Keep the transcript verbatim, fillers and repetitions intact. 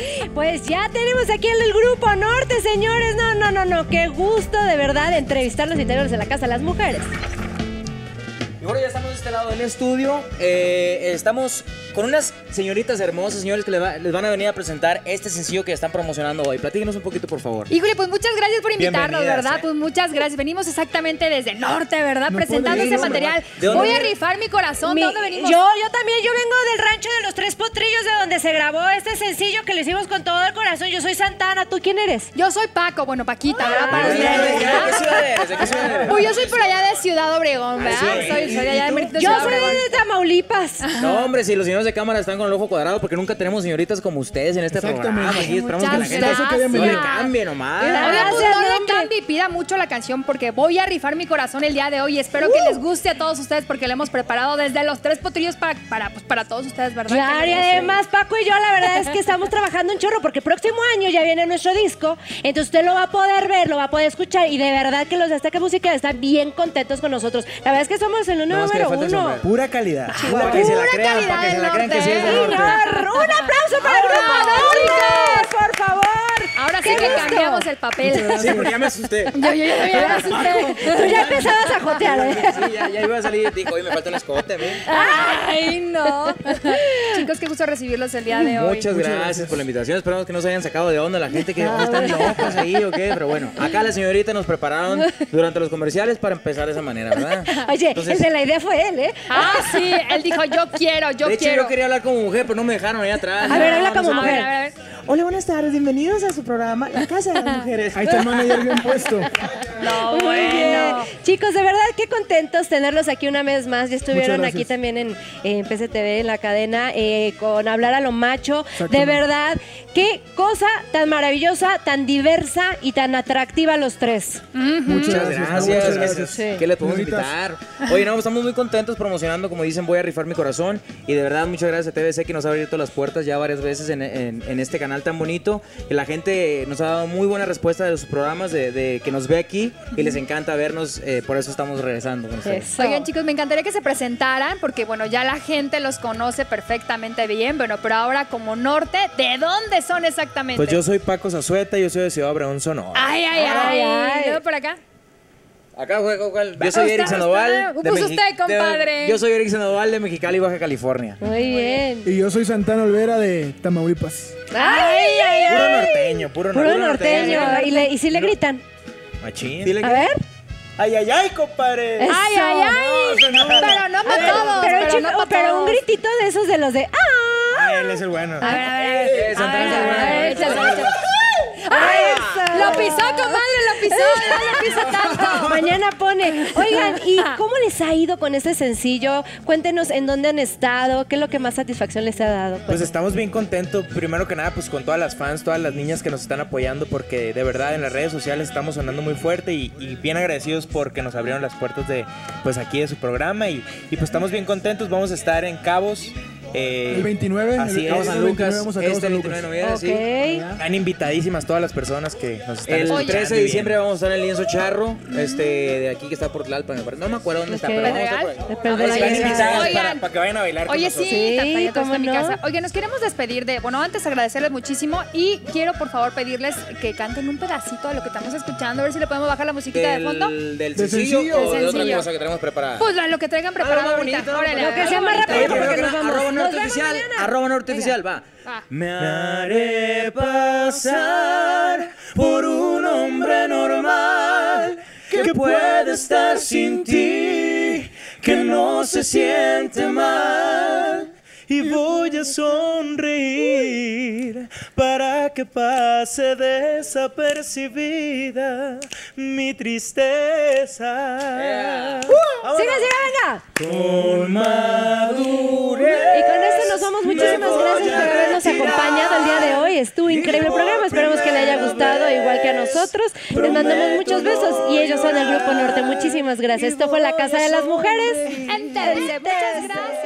Pues ya tenemos aquí el Grupo Norte, señores. No, no, no, no. Qué gusto de verdad entrevistarlos y tenerlos en la Casa de las Mujeres. Y bueno, ya estamos de este lado del estudio. Eh, estamos con unas señoritas hermosas, señores, que les, va, les van a venir a presentar este sencillo que están promocionando hoy. Platíquenos un poquito, por favor. Híjole, pues muchas gracias por invitarnos, ¿verdad? ¿eh? Pues muchas gracias. Venimos exactamente desde el norte, ¿verdad? No Presentando ir, ese no, material. ¿De dónde Voy a viene? rifar mi corazón. Mi- ¿De dónde venimos? Yo, yo también, yo vengo del rancho de los Tres Potrillos, de donde se grabó este sencillo que lo hicimos con todo el corazón. Yo soy Santana. ¿Tú quién eres? Yo soy Paco, bueno, Paquita, ¿verdad? Ah, Para ¿De ustedes, qué ¿verdad? ciudad eres? ¿De qué ciudad eres? Pues yo soy por allá de Ciudad Obregón, ¿verdad? sí. Soy, soy de allá de, ¿Y Merito, Yo Ciudad soy Obregón. de Tamaulipas. No, hombre, si los señores de cámara están con el ojo cuadrado porque nunca tenemos señoritas como ustedes en este Exactamente. programa. Aquí esperamos que la Muchas gente gracias. no le cambie nomás. Oigan, pues Gracias, no le hombre. cambie y pida mucho la canción porque voy a rifar mi corazón el día de hoy. Espero que les guste a todos ustedes porque lo hemos preparado desde los Tres Potrillos para, para, pues, para todos ustedes, ¿verdad? Claro, y además Paco y yo la verdad es que estamos trabajando un chorro porque el próximo año ya viene nuestro disco, entonces usted lo va a poder ver, lo va a poder escuchar y de verdad que los de Azteca Música están bien contentos con nosotros. La verdad es que somos el No, es que le número falta el uno. sombrero. Pura calidad. Para que se la Pura crean, calidad para que se del la crean que sí es del norte. norte. Señor, un aplauso para el Grupo Norte, por favor. Ahora sí ¡Qué que gusto! cambiamos el papel. Sí, porque ya me asusté. Yo, yo, yo, yo, ya me asusté. Tú ya empezabas a jotear, ¿eh? Sí, ya, ya iba a salir y dijo, oye, me falta un escote a mí. Ay, no. Chicos, qué gusto recibirlos el día de hoy. Muchas gracias, por la invitación. Esperamos que no se hayan sacado de onda la gente que no están locos ahí o qué. Pero bueno, acá la señorita nos prepararon durante los comerciales para empezar de esa manera, ¿verdad? Oye, Entonces, esa la idea fue él, ¿eh? Ah, sí, él dijo, yo quiero, yo de hecho, quiero. yo quería hablar como mujer, pero no me dejaron ahí atrás. A ver, No, habla no como sé. A mujer. ver, a ver, a ver. Hola, buenas tardes. Bienvenidos a su programa La Casa de las Mujeres. Ahí está el manager bien puesto. No, Muy bien. bueno. Chicos, de verdad, qué contentos tenerlos aquí una vez más. Ya estuvieron Muchas aquí gracias. también en, en P C T V, en la cadena, eh, con Hablar a lo Macho. De Exactamente. verdad, qué cosa tan maravillosa, tan diversa y tan atractiva los tres. Muchas Muchas gracias. gracias. Muchas gracias. Sí. ¿Qué le podemos Señoritas. invitar? Oye, no, estamos muy contentos promocionando, como dicen, voy a rifar mi corazón. Y de verdad, muchas gracias a T V C que nos ha abierto las puertas ya varias veces en, en- en este canal tan bonito. Que la gente nos ha dado muy buena respuesta de sus programas, de, de que nos ve aquí y les encanta vernos. eh, por eso estamos regresando con ustedes. Eso. Oigan, chicos, me encantaría que se presentaran porque, bueno, ya la gente los conoce perfectamente bien, bueno, pero ahora como norte, ¿de dónde son exactamente? Pues yo soy Paco Zazueta y yo soy de Ciudad Obregón, Sonora. Ay, ay, ay. Ay, ay. ¿Y luego por acá? Acá juega, juega. Yo soy Usted, Eric Sandoval. usted. de Pues Mexi- usted, compadre. de- Yo soy Eric Sandoval de Mexicali, Baja California. Muy bien. Y yo soy Santana Olvera de Tamaulipas. Ay, ay, ay. Puro norteño, puro Puro norteño. norteño. ¿Y, le- y si le gritan? Machín. Dile A que- ver. Ay, ay, ay, compadre. Eso. Ay, ay, ay. Pero no para todos. Pero, Pero, chico, no para pero un todos. gritito de esos de los de ¡ah! Ah, él es el bueno. A ver, a ver, a ver. Eh, Santana es el bueno. A ver, échale, échale. ¡Ay, ¡Ay! Lo pisó, comadre, lo pisó. No lo pisó tanto. Mañana pone. Oigan, ¿y cómo les ha ido con este sencillo? Cuéntenos en dónde han estado, qué es lo que más satisfacción les ha dado. Pues estamos bien contentos, primero que nada, pues con todas las fans, todas las niñas que nos están apoyando, porque de verdad en las redes sociales estamos sonando muy fuerte y, y bien agradecidos porque nos abrieron las puertas de, pues aquí de su programa y, y pues estamos bien contentos, vamos a estar en Cabos. eh, El veintinueve. Así el, es, el San veintinueve Lucas, vamos a Cabo este San veintinueve de Lucas. noviembre, Ok. sí. Están invitadísimas todas las personas que nos están El escuchando trece y de bien. diciembre vamos a estar en el Lienzo Charro, este, de aquí que está por Tlalpan, me parece. No me acuerdo dónde está, Ok. pero vamos a estar por ahí. De Pedregal. Ahí Están sí, invitadas Oigan. para, para que vayan a bailar con Oye, nosotros. sí, Sí, tanta, ya todo ¿cómo está en mi no? casa. Oye, nos queremos despedir de... Bueno, antes agradecerles muchísimo y quiero, por favor, pedirles que canten un pedacito de lo que estamos escuchando, a ver si le podemos bajar la musiquita de fondo. Del, del Del sencillo, sencillo. o de Del otra sencillo. cosa que tenemos preparada. Pues lo que traigan preparado Algo ahorita. bonito, Órale, lo que algo sea más bonito. rápido, Oye, porque primero que nos nada, vamos. arroba Nos norte vemos oficial, mañana. arroba norte oficial, va. Ah. Me haré pasar por un hombre normal que puede estar sin ti, que no se siente mal. Y voy a sonreír para que pase desapercibida mi tristeza. ¡Siga, siga, venga! Con madurez. Y con esto nos vamos. Muchísimas gracias por habernos acompañado el día de hoy. Estuvo increíble el programa. Esperamos que le haya gustado igual que a nosotros. Les mandamos muchos besos y ellos son el Grupo Norte. Muchísimas gracias. Esto fue la Casa de las Mujeres. Entonces, muchas gracias.